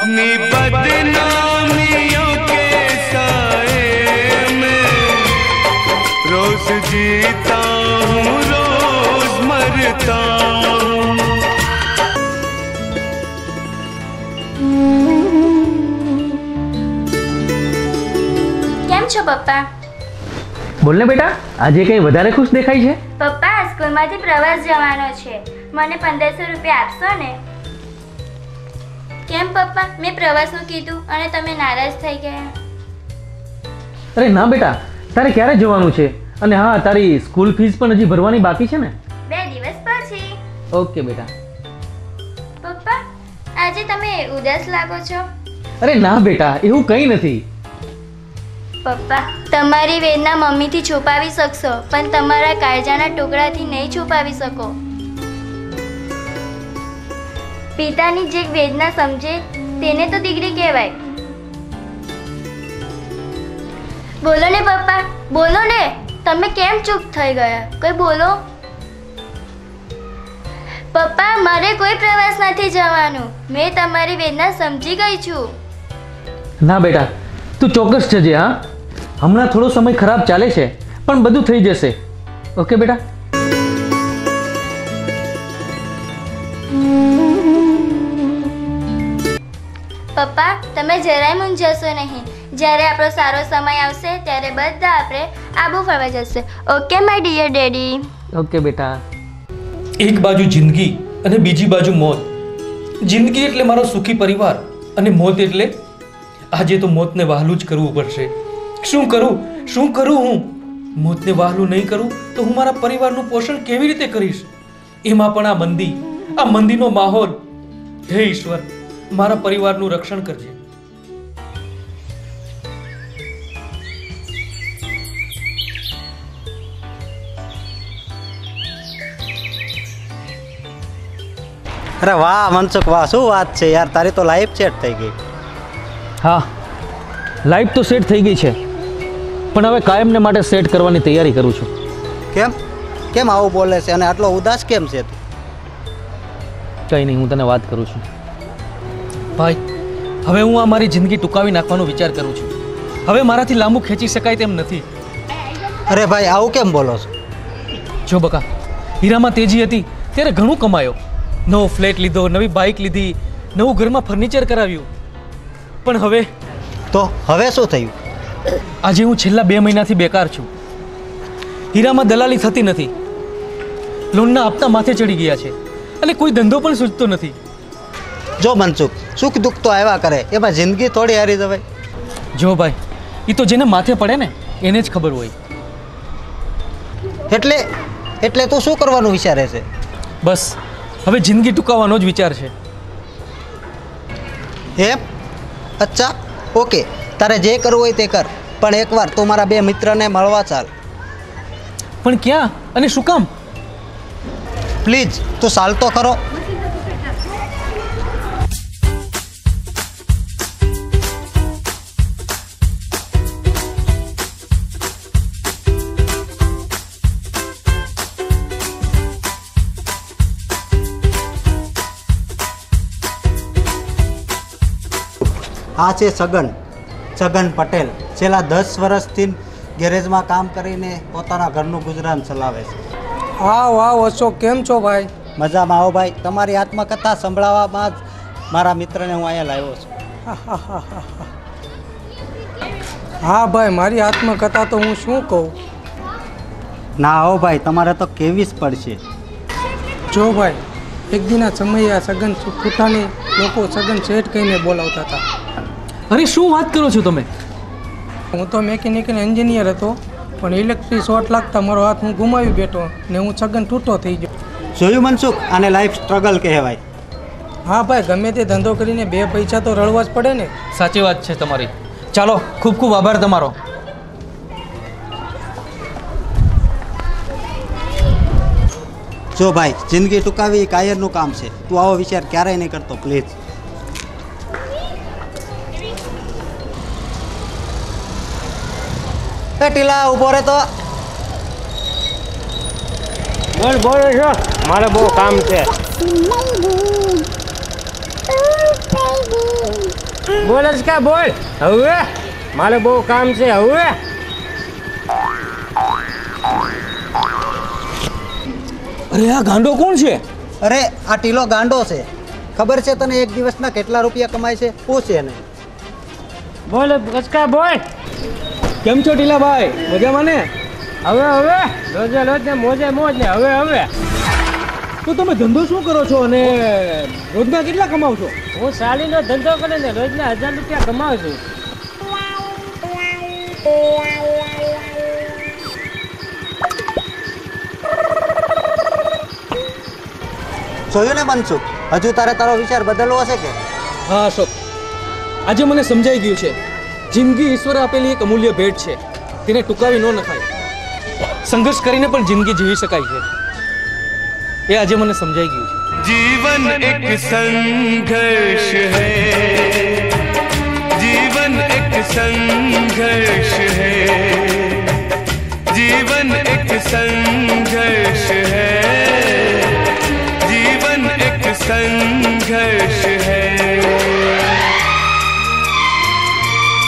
अपनी बदनामियों के साए में रोज जीता हूँ रोज मरता हूँ। કેમ છો પપ્પા? બોલને બેટા, આજે કઈ વધારે ખુશ દેખાય છે? પપ્પા, સ્કૂલમાંથી પ્રવાસ જવાનો છે, મને 1500 રૂપિયા આપશો ને? કેમ પપ્પા, મેં પ્રવાસનું કીધું અને તમે નારાજ થઈ ગયા? અરે ના બેટા, તારે ક્યારે જવાનું છે? અને હા, તારી સ્કૂલ ફીસ પણ હજી ભરવાની બાકી છે ને? 2 દિવસ પછી. ઓકે બેટા. પપ્પા, આજે તમે ઉદાસ લાગો છો. અરે ના બેટા, એવું કંઈ નથી. પપ્પા, તમારી વેદના મમ્મીથી છુપાવી શકશો, પણ તમારા કાળજાના ટુકડાથી નહીં છુપાવી શકો. પિતાની જે વેદના સમજે તેને તો દીકરી કહેવાય. બોલો ને પપ્પા, બોલો ને. તમે કેમ ચૂપ થઈ ગયા? કોઈ બોલો. પપ્પા, મારે કોઈ પ્રવાસ નથી જવાનું. મેં તમારી વેદના સમજી ગઈ છું. ના બેટા, તું ચોક્કસ જજે. હા, હમણાં થોડો સમય ખરાબ ચાલે છે, પણ બધું થઈ જશે. ઓકે બેટા? પપ્પા, તમે જરાય મૂંઝાશો નહીં. જ્યારે આપણો સારો સમય આવશે ત્યારે બધા આપણે આબુ ફરવા જશે. Okay my dear daddy. Okay બેટા. એક બાજુ જિંદગી અને બીજી બાજુ મોત. જિંદગી એટલે મારો સુખી પરિવાર અને મોત એટલે આજે તો મોતને વહાલું જ કરવું પડશે. શું કરું હું? મોતને વહાલું નહીં કરું તો હું મારા પરિવારનું પોષણ કેવી રીતે કરીશ? એમાં પણ આ મંદીનો માહોલ. હે ઈશ્વર, મારા પરિવારનું રક્ષણ કરજે. અરે વાહ મનસુખ, વાહ, શું વાત છે યાર, તારી તો લાઈફ સેટ થઈ ગઈ. હા, લાઈફ તો સેટ થઈ ગઈ છે, પણ હવે કાયમને માટે સેટ કરવાની તૈયારી કરું છું. કેમ આવું બોલે છે અને આટલો ઉદાસ કેમ છે તું? કંઈ નહીં, હું તને વાત કરું છું. ભાઈ, હવે હું આ મારી જિંદગી ટૂંકાવી નાખવાનો વિચાર કરું છું. હવે મારાથી લાંબુ ખેંચી શકાય તેમ નથી. અરે ભાઈ, આવું કેમ બોલો છો? જો બકા, હીરામાં તેજી હતી ત્યારે ઘણું કમાયો. નવો ફ્લેટ લીધો, નવી બાઇક લીધી, નવું ઘરમાં ફર્નિચર કરાવ્યું. પણ હવે શું થયું? આજે હું છેલ્લા 2 મહિનાથી બેકાર છું. હીરામાં દલાલી થતી નથી, લોનના હપ્તા માથે ચડી ગયા છે અને કોઈ ધંધો પણ સૂચતો નથી. જો મનસુખ, સુખ દુઃખ તો આવ્યા કરે, એમાં જિંદગી થોડી હારી જવાય. જો ભાઈ, એ તો જેને માથે પડે ને એને જ ખબર હોય. એટલે તું શું કરવાનું વિચારે છે? બસ હવે જિંદગી ટૂંકાવવાનો જ વિચાર છે. એમ? અચ્છા, ઓકે, તારે જે કરવું હોય તે કર, પણ એકવાર તું મારા 2 મિત્રને મળવા ચાલ. પણ ક્યાં અને શું કામ? પ્લીઝ તું ચાલ તો ખરો. આ છે છગન પટેલ. છેલ્લા 10 વર્ષથી ગેરેજમાં કામ કરીને પોતાના ઘરનું ગુજરાન ચલાવે છે. વાહ અશોક, કેમ છો ભાઈ? મજામાં. આવો ભાઈ, તમારી આત્મકથા સંભળાવવામાં જ મારા મિત્રને હું અહીંયા લાવ્યો છું. હા ભાઈ, મારી આત્મકથા તો હું શું કહું. ના આવો ભાઈ, તમારે તો કેવી જ પડશે. જો ભાઈ, એક દિના સમયે આ સગન ફૂટાની લોકો સગન શેઠ કહીને બોલાવતા હતા. અરે શું વાત કરો છો તમે? હું તો મેકેનિકલ એન્જિનિયર હતો, પણ ઇલેક્ટ્રિક શોર્ટ લાગતા મારો હાથ હું ગુમાવી બેઠો ને હું સગન તૂટો થઈ ગયો. જોયું મનસુખ, આને લાઈફ સ્ટ્રગલ કહેવાય. હા ભાઈ, ગમે તે ધંધો કરીને 2 પૈસા તો રળવા જ પડે ને. સાચી વાત છે તમારી. ચાલો, ખૂબ ખૂબ આભાર તમારો. જો ભાઈ, જિંદગી ટૂંકાવી કાયરનું કામ છે. તું આવો વિચાર ક્યારેય નહીં કરતો, પ્લીઝ. એ ટીલા, ઊભો રહે તો. બોલ છો, મારે બહુ કામ છે. બોલ જ કા બોલ હવે મારે બહુ કામ છે હવે. અરે આ ગાંડો કોણ છે? અરે આ ટીલો ગાંડો છે. ખબર છે તને એક દિવસના કેટલા રૂપિયા કમાય છે? પૂછ એને. બોલ કચકા બોલ. કેમ છો ટીલાભાઈ? મજામાં ને? હવે રોજે રોજ ને મોજે મોજ ને હવે તો તમે ધંધો શું કરો છો અને રોજના કેટલા કમાવ છો? હું સાલીનો ધંધો કરે ને રોજના 1000 રૂપિયા કમાઉં છું. જોયું ને મનસુખ, હજુ તારે તારો વિચાર બદલવો હશે કે? હા અશોક, આજે મને સમજાઈ ગયું છે જિંદગી ઈશ્વરે આપેલી એક અમૂલ્ય ભેટ છે, તેને ટૂંકાવી ન નખાય. સંઘર્ષ કરીને પણ જિંદગી જીવી શકાય છે, એ આજે મને સમજાઈ ગયું છે. जीवन एक संघर्ष है, जीवन एक संघर्ष है, जीवन